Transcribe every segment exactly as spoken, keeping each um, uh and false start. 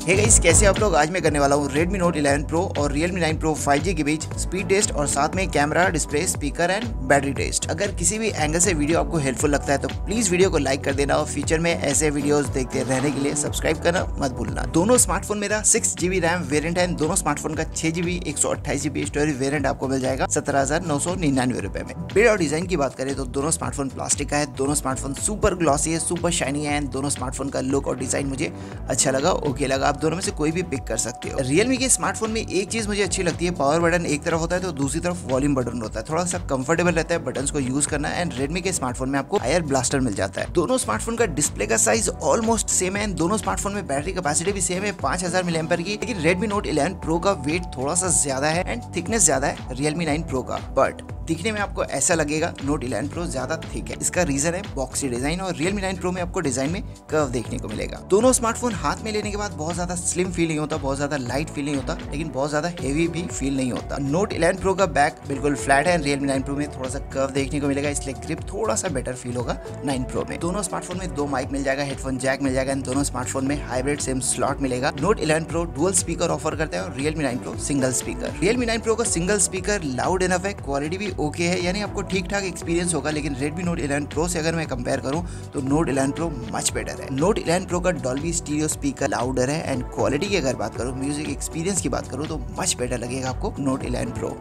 Hey guys, कैसे आप लोग? आज मैं करने वाला हूँ Redmi Note इलेवन Pro और Realme nine Pro five G के बीच स्पीड टेस्ट और साथ में camera, display, speaker and battery test. अगर किसी भी एंगल से वीडियो आपको हेल्पफुल लगता है तो प्लीज वीडियो को लाइक कर देना और फ्यूचर में ऐसे वीडियोस देखते रहने के लिए सब्सक्राइब करना मत भूलना। दोनों स्मार्टफोन मेरा सिक्स जीबी रैम वेरिएंट है। दोनों स्मार्टफोन का छह जीबी एक सौ अट्ठाईस जीबी स्टोरेज वेरिएंट आपको मिल जाएगा सत्रह हजार नौ सौ निन्यानवे रुपए में। बिल्ड और डिजाइन की बात करें तो दोनों स्मार्टफोन प्लास्टिक का है। दोनों स्मार्टफोन सुपर ग्लॉसी है, सुपर शाइनी है। दोनों स्मार्टफोन का लुक और डिजाइन मुझे अच्छा लगा, ओके लगा। आप दोनों में से कोई भी पिक कर सकते हो। Realme के स्मार्टफोन में एक चीज मुझे अच्छी लगती है, पावर बटन एक तरफ होता है तो दूसरी तरफ वॉल्यूम बटन होता है। थोड़ा सा कंफर्टेबल रहता है बटन्स को यूज करना। एंड Redmi के स्मार्टफोन में आपको आयर ब्लास्टर मिल जाता है। दोनों स्मार्टफोन का डिस्प्ले का साइज ऑलमोस्ट सेम है। दोनों स्मार्टफोन में बैटरी कैपेसिटी भी सेम है पांच हजार मिली एम्पीयर की। लेकिन Redmi Note इलेवन Pro का वेट थोड़ा सा ज्यादा है एंड थिकनेस ज्यादा है Realme नाइन Pro का, बट दिखने में आपको ऐसा लगेगा Note इलेवन Pro ज्यादा थिक है। इसका रीजन है बॉक्सी डिजाइन और Realme नाइन Pro में आपको डिजाइन में कर्व देखने को मिलेगा। दोनों स्मार्टफोन हाथ में लेने के बाद बहुत ज्यादा स्लिम फील नहीं होता, बहुत ज्यादा लाइट फील नहीं होता, लेकिन बहुत ज्यादा हेवी भी फील नहीं होता। Note इलेवन Pro का बैक बिल्कुल फ्लैट है। Realme नाइन Pro में थोड़ा सा कर्व देखने को मिलेगा, इसलिए ग्रिप थोड़ा सा बेटर फील होगा नाइन Pro में। दोनों स्मार्टफोन में दो माइक मिल जाएगा, हेडफोन जैक मिल जाएगा। दोनों स्मार्टफोन में हाइब्रिड सिम स्लॉट मिलेगा। Note eleven Pro dual speaker offer करता है और Realme nine Pro single speaker. Realme nine Pro का सिंगल स्पीकर लाउड इनफ है, क्वालिटी भी ओके है, यानी आपको ठीक ठाक एक्सपीरियंस होगा। लेकिन Redmi Note इलेवन Pro से अगर मैं कंपेयर करूं तो Note eleven Pro much better है। Note इलेवन Pro का Dolby स्टीरियो स्पीकर लाउडर है एंड क्वालिटी की अगर बात करूं, म्यूजिक एक्सपीरियंस की बात करूं तो मच बेटर लगेगा आपको Note eleven Pro।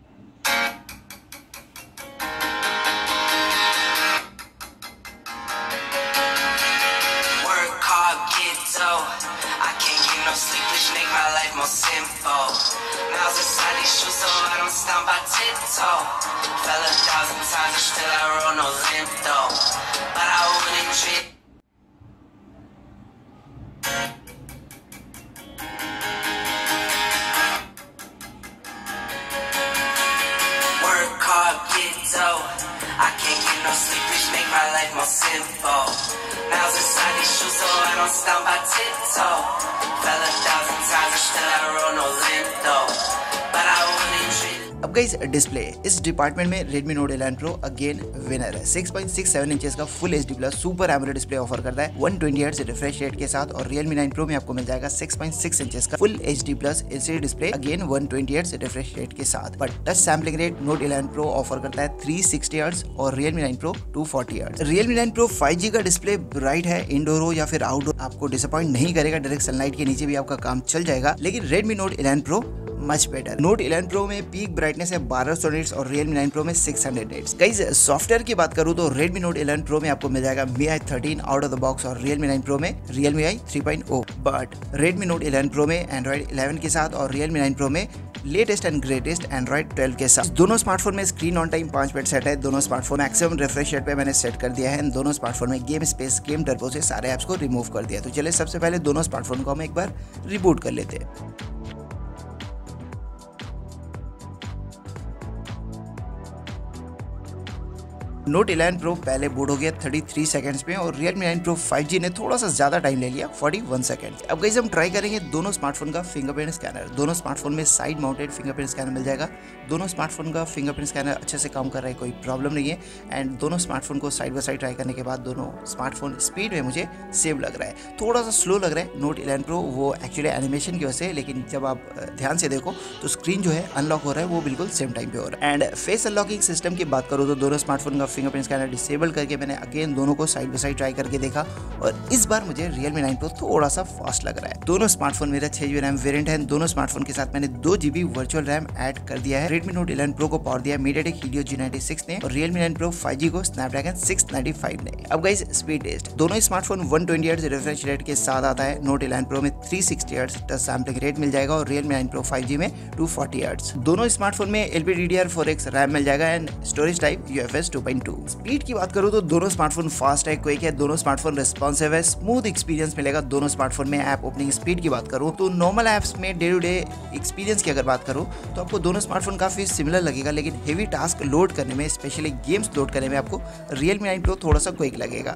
Fell a thousand times and still I roll no limp though. But I wouldn't trip. Work hard, get dough. I can't get no sleep, which make my life more simple. Miles inside these shoes so I don't stomp by tiptoe. Fell a thousand times and still I roll no limp though. But I wouldn't trip. अब guys display, इस department में Redmi Note eleven Pro again winner है। Six point six seven inches का full HD plus super AMOLED display offer करता है one twenty hertz refresh rate के साथ। और Realme नाइन Pro में आपको मिल जाएगा सिक्स पॉइंट सिक्स इंचेस का full HD plus LCD display again one twenty hertz refresh rate के साथ। But touch sampling rate Note eleven Pro offer करता है थ्री सिक्सटी हर्ट्ज और Realme nine Pro two forty hertz. Realme nine Pro five G का display bright है, indoor हो या फिर आउटडोर आपको डिसअपॉइंट नहीं करेगा। डायरेक्ट सनलाइट के नीचे भी आपका काम चल जाएगा। लेकिन Redmi Note eleven Pro much better. Note eleven Pro में पीक ब्राइटनेस है बारह सौ निट्स और Realme नाइन Pro में six hundred nits. Guys software की बात करूं तो Redmi Note इलेवन Pro में आपको मिल जाएगा M I U I thirteen out of the box और Realme नाइन Pro में Realme I three point O. But Redmi Note eleven Pro में Android इलेवन के साथ और Realme नाइन Pro में latest and greatest Android twelve के साथ। दोनों स्मार्टफोन में स्क्रीन ऑन टाइम पांच मिनट सेट है। दोनों स्मार्टफोन मैक्सिमम रिफ्रेश रेट पे मैंने सेट कर दिया है। दोनों स्मार्टफोन में गेम स्पेस, गेम टर्बो से सारे ऐप्स को रिमूव कर दिया। तो चलिए सबसे पहले दोनों स्मार्टफोन को हम एक बार रिबूट कर लेते हैं। Note इलेवन Pro पहले बूट हो गया थर्टी थ्री सेकंड्स में और Realme nine Pro five G ने थोड़ा सा ज्यादा टाइम ले लिया फोर्टी वन सेकंड। अब गाइस हम ट्राई करेंगे दोनों स्मार्टफोन का फिंगरप्रिंट स्कैनर। दोनों स्मार्टफोन में साइड माउंटेड फिंगरप्रिंट स्कैनर मिल जाएगा। दोनों स्मार्टफोन का फिंगरप्रिंट स्कैनर अच्छे से काम कर रहा है, कोई प्रॉब्लम नहीं है। एंड दोनों स्मार्टफोन को साइड बाय साइड ट्राई करने के बाद दोनों स्मार्टफोन स्पीड में मुझे सेम लग रहा है। थोड़ा सा स्लो लग रहा है Note इलेवन Pro, वो एक्चुअली एनिमेशन की वजह से, लेकिन जब आप ध्यान से देखो तो स्क्रीन जो है अनलॉक हो रहा है वो बिल्कुल सेम टाइम पे हो रहा है। एंड फेस अनलॉकिंग सिस्टम की बात करूँ तो दोनों स्मार्टफोन का फिंगरप्रिंट स्कैनर डिसेबल करके मैंने अगेन दोनों को साइड बाय साइड ट्राई करके देखा और इस बार मुझे Realme नाइन Pro थोड़ा सा फास्ट लग रहा है। दोनों स्मार्टफोन मेरा छह जीबी रैम वेरिएंट है। दोनों स्मार्टफोन के साथ मैंने दो जीबी वर्चुअल रैम ऐड कर दिया है। Redmi Note इलेवन Pro को पावर दिया MediaTek Helio G ninety six ने और Realme nine Pro five G को Snapdragon सिक्स नाइंटी फाइव ने। अब गाइस स्पीड टेस्ट, दोनों smartphone one twenty hertz refresh rate के साथ आता है। Note इलेवन Pro में three sixty hertz touch sampling rate मिल जाएगा और Realme nine Pro five G में टू फोर्टी हर्ट्ज। दोनों स्मार्टफोन में L P D D R four X RAM मिल जाएगा and storage type U F S two point two. Speed की बात करूं तो दोनों स्मार्टफोन फास्ट है, क्विक है। दोनों स्मार्टफोन रिस्पॉन्सिव है, स्मूथ एक्सपीरियंस मिलेगा दोनों स्मार्टफोन में। ऐप ओपनिंग स्पीड की बात करूं तो नॉर्मल ऐप्स में डे टू डे एक्सपीरियंस की अगर बात करूं तो आपको दोनों स्मार्टफोन काफी सिमिलर लगेगा, लेकिन हेवी टास्क लोड करने में, स्पेशली गेम्स लोड करने में आपको Realme नाइन Pro थोड़ा सा क्विक लगेगा।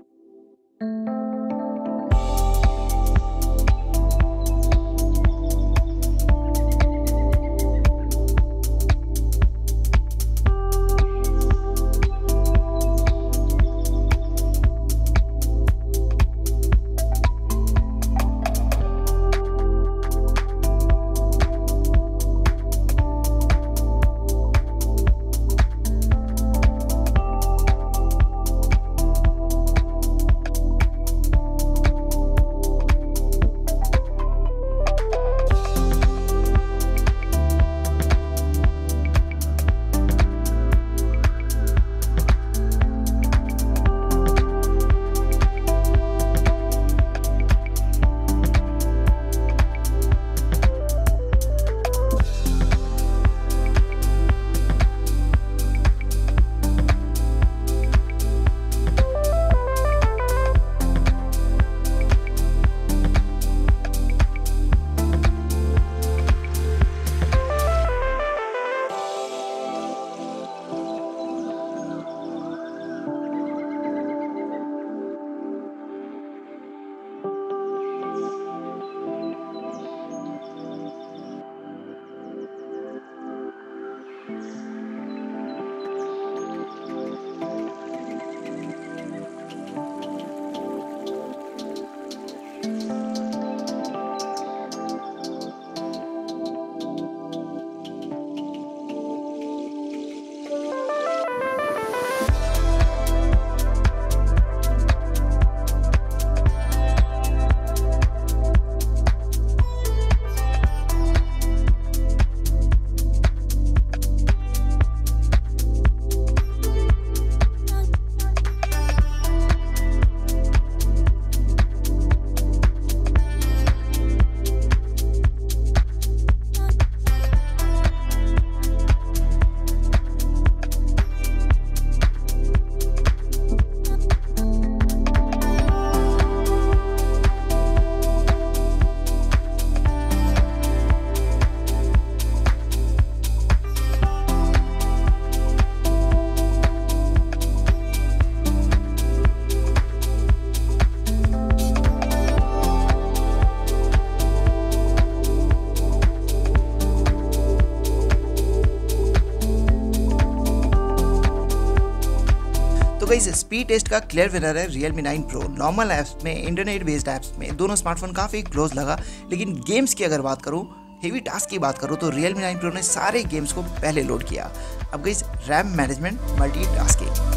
स्पीड टेस्ट का क्लियर विनर है Realme nine Pro। Normal apps में, इंटरनेट बेस्ड ऐप्स में दोनों स्मार्टफोन काफी क्लोज लगा, लेकिन गेम्स की अगर बात करूं, हेवी टास्क की बात करूं तो Realme नाइन Pro ने सारे गेम्स को पहले लोड किया। अब guys RAM management, multitasking.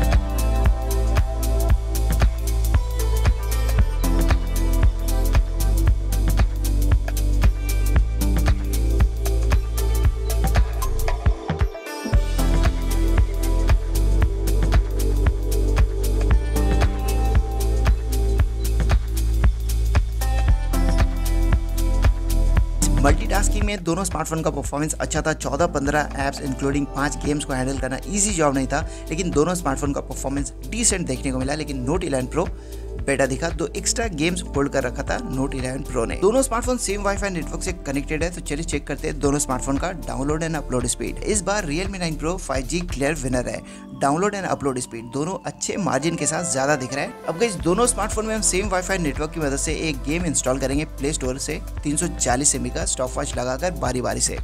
Multitasking में दोनों स्मार्टफोन का परफॉर्मेंस अच्छा था। चौदह पंद्रह ऐप्स इंक्लूडिंग पांच गेम्स को हैंडल करना इजी जॉब नहीं था, लेकिन दोनों स्मार्टफोन का परफॉर्मेंस डिसेंट देखने को मिला। लेकिन नोट इलेवन प्रो बेटा दिखा, दो एक्स्ट्रा गेम्स होल्ड कर रखा था नोट इलेवन प्रो ने। दोनों स्मार्टफोन सेम वाईफाई नेटवर्क से कनेक्टेड है, तो चलिए चेक करते हैं दोनों स्मार्टफोन का डाउनलोड एंड अपलोड स्पीड। इस बार Realme nine Pro five G clear winner है। डाउनलोड एंड अपलोड स्पीड दोनों अच्छे मार्जिन के साथ ज्यादा दिख रहा है। अब गाइस दोनों स्मार्टफोन में हम सेम वाईफाई नेटवर्क की मदद से एक गेम इंस्टॉल करेंगे प्ले स्टोर से तीन सौ चालीस एम बी का स्टॉपवॉच लगाकर बारी बारी से।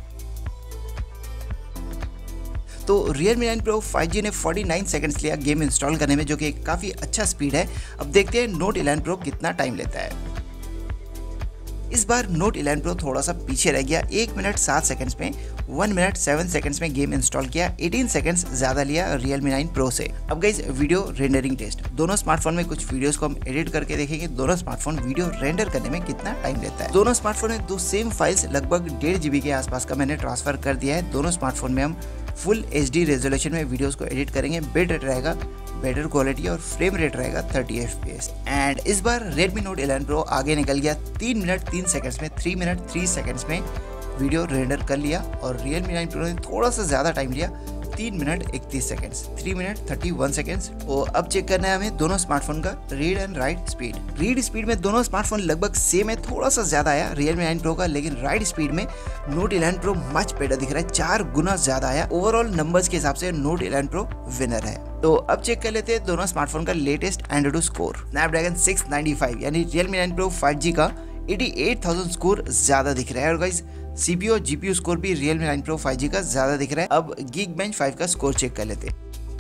तो Realme nine Pro five G ने उनचास सेकंड्स लिया गेम इंस्टॉल करने में, जो कि काफी अच्छा स्पीड है। अब देखते हैं नोट इलेवन Pro कितना टाइम लेता है। इस बार नोट इलेवन Pro थोड़ा सा पीछे रह गया, एक मिनट सात सेकंड्स में, वन मिनट सेवन सेकंड्स में गेम इंस्टॉल किया, अठारह सेकंड्स ज्यादा लिया Realme नाइन Pro से। अब गाइस वीडियो रेंडरिंग टेस्ट, दोनों स्मार्टफोन में कुछ वीडियोस को हम एडिट करके देखेंगे दोनों स्मार्टफोन वीडियो रेंडर करने में कितना टाइम लेता है। दोनों स्मार्टफोन में दो सेम फाइल्स लगभग डेढ़ जीबी के आसपास का मैंने ट्रांसफर कर दिया है। दोनों स्मार्टफोन में हम फुल एच डी रेजोल्यूशन में वीडियोस को एडिट करेंगे। बिट रेट रहेगा बेटर क्वालिटी और फ्रेम रेट रहेगा thirty F P S. And इस बार Redmi Note इलेवन Pro आगे निकल गया, तीन मिनट तीन सेकंड्स में, थ्री मिनट थ्री सेकंड्स में वीडियो रेंडर कर लिया। और Realme नाइन Pro ने थोड़ा सा ज्यादा टाइम लिया, तीन मिनट इकतीस seconds, three minute thirty one seconds. और अब चेक करना है हमें दोनों स्मार्टफोन का read and write speed. Read speed में दोनों स्मार्टफोन लगभग सेम है, थोड़ा सा ज्यादा आया Realme नाइन Pro का, लेकिन राइट स्पीड में Note eleven Pro much better दिख रहा है, चार गुना ज्यादा आया। ओवरऑल नंबर्स के हिसाब से Note इलेवन Pro विनर है। तो अब चेक कर लेते हैं दोनों स्मार्टफोन का latest Android score. Snapdragon six ninety five यानी Realme nine Pro five G का अठासी हज़ार स्कोर ज्यादा दिख रहा है। और गाइस सीपीयू और जीपीयू स्कोर भी Realme nine Pro five G का ज्यादा दिख रहा है। अब Geekbench फाइव का स्कोर चेक कर लेते हैं।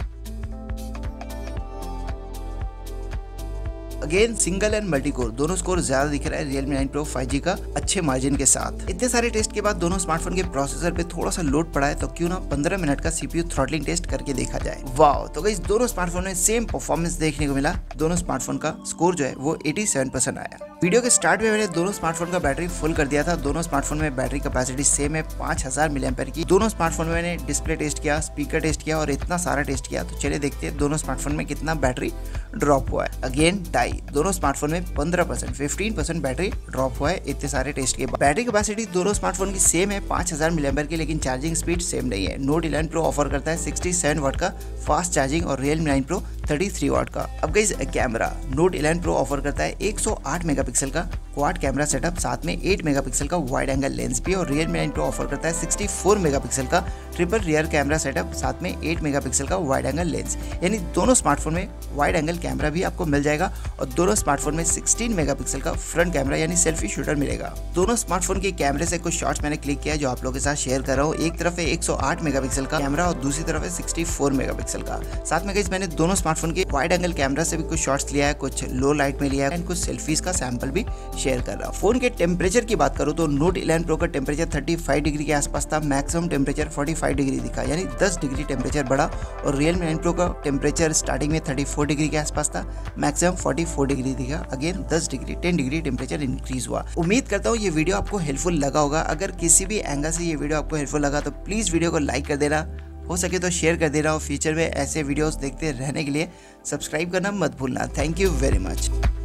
Again single and multi core दोनों स्कोर ज्यादा दिख रहा है Realme nine Pro five G का अच्छे मार्जिन के साथ। इतने सारे टेस्ट के बाद दोनों स्मार्टफोन के प्रोसेसर पे थोड़ा सा लोड पड़ा है, तो क्यों ना पंद्रह मिनट का सीपीयू थ्रॉटलिंग टेस्ट करके देखा जाए। वाओ, तो गाइस दोनों स्मार्टफोन में सेम परफॉर्मेंस देखने को मिला। दोनों स्मार्टफोन का स्कोर जो है वो सत्तासी परसेंट आया। वीडियो के स्टार्ट में मैंने दोनों स्मार्टफोन का बैटरी फुल कर दिया था। दोनों स्मार्टफोन में बैटरी कैपेसिटी सेम है, पांच हजार मिली एम्पीयर की। दोनों स्मार्टफोन में मैंने डिस्प्ले टेस्ट किया, स्पीकर टेस्ट किया और इतना सारा टेस्ट किया। तो चलिए देखते हैं दोनों स्मार्टफोन में कितना बैटरी ड्रॉप हुआ है। अगेन टाई, दोनों स्मार्टफोन में पंद्रह परसेंट पंद्रह परसेंट बैटरी ड्रॉप हुआ है इतने सारे टेस्ट के बाद। बैटरी कैपेसिटी दोनों स्मार्टफोन की सेम है, पांच हजार मिली एम्पीयर की, लेकिन चार्जिंग स्पीड सेम नहीं है। नोट इलेवन Pro ऑफर करता है सड़सठ वाट का फास्ट चार्जिंग और Realme नाइन Pro तैंतीस वाट का। अब guys camera, Note eleven Pro offer करता है एक सौ आठ मेगापिक्सल का क्वाड कैमरा सेटअप, साथ में आठ मेगापिक्सल का वाइड एंगल लेंस भी। और Realme नाइन Pro ऑफर करता है चौंसठ मेगापिक्सल का ट्रिपल रियर कैमरा सेटअप, साथ में आठ मेगापिक्सल का वाइड एंगल लेंस। यानी दोनों स्मार्टफोन में वाइड एंगल कैमरा भी आपको मिल जाएगा और दोनों स्मार्टफोन में सोलह मेगापिक्सल का फ्रंट कैमरा यानी सेल्फी शूटर मिलेगा। दोनों स्मार्टफोन के कैमरे से कुछ शॉट्स मैंने क्लिक किया जो आप लोगों के साथ शेयर कर रहा हूँ। एक तरफ है एक सौ आठ मेगापिक्सल का कैमरा और दूसरी तरफ है चौंसठ मेगापिक्सल का। साथ में गाइस मैंने दोनों स्मार्टफोन के वाइड एंगल कैमरा से भी कुछ शॉट्स लिया है, कुछ लो लाइट में लिया है एंड कुछ सेल्फीज का सैंपल भी शेयर कर रहा हूँ। फोन के टेम्परेचर की बात करूँ तो नोट इलेवन Pro का टेम्परेचर पैंतीस डिग्री के आसपास था, मैक्सिमम टेम्परेचर पैंतालीस डिग्री दिखा, यानी दस डिग्री टेम्परेचर बढ़ा। और Realme नाइन Pro का टेम्परेचर स्टार्टिंग में चौंतीस डिग्री के आसपास था, मैक्सिमम चौवालीस डिग्री दिखा। अगेन दस degree ten degree temperature increase हुआ। उम्मीद करता हूँ ये वीडियो आपको हेल्पफुल लगा होगा। अगर किसी भी एंगल से ये वीडियो आपको हेल्पफुल लगा तो प्लीज वीडियो को लाइक कर देना, हो सके तो शेयर कर देना और फ्यूचर में ऐसे वीडियोस देखते रहने के लिए सब्सक्राइब करना मत भूलना। Thank you very much.